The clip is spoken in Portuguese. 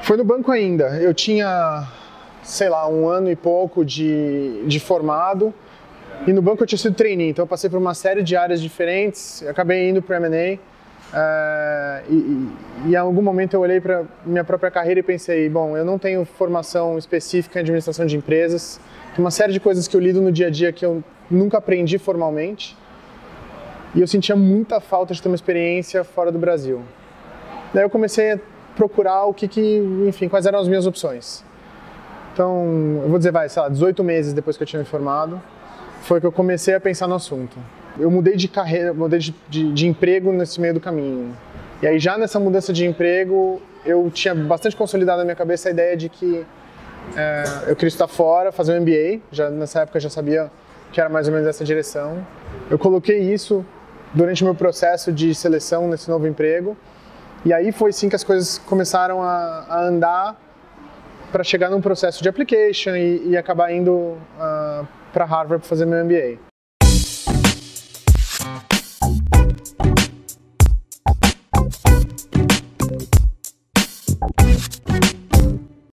Foi no banco ainda. Eu tinha, sei lá, 1 ano e pouco de formado. E no banco eu tinha sido trainee, então eu passei por uma série de áreas diferentes. Eu acabei indo para o M&A. E em algum momento eu olhei para minha própria carreira e pensei, bom, eu não tenho formação específica em administração de empresas. Tem uma série de coisas que eu lido no dia a dia que eu nunca aprendi formalmente. E eu sentia muita falta de ter uma experiência fora do Brasil. Daí eu comecei a procurar enfim, quais eram as minhas opções. Então, eu vou dizer, sei lá, 18 meses depois que eu tinha me formado, foi que eu comecei a pensar no assunto. Eu mudei de carreira, mudei de emprego nesse meio do caminho. E aí já nessa mudança de emprego, eu tinha bastante consolidado na minha cabeça a ideia de que eu queria estudar fora, fazer um MBA. Já, nessa época eu já sabia que era mais ou menos essa direção. Eu coloquei isso durante o meu processo de seleção nesse novo emprego. E aí foi sim que as coisas começaram a andar para chegar num processo de application e acabar indo para Harvard para fazer meu MBA.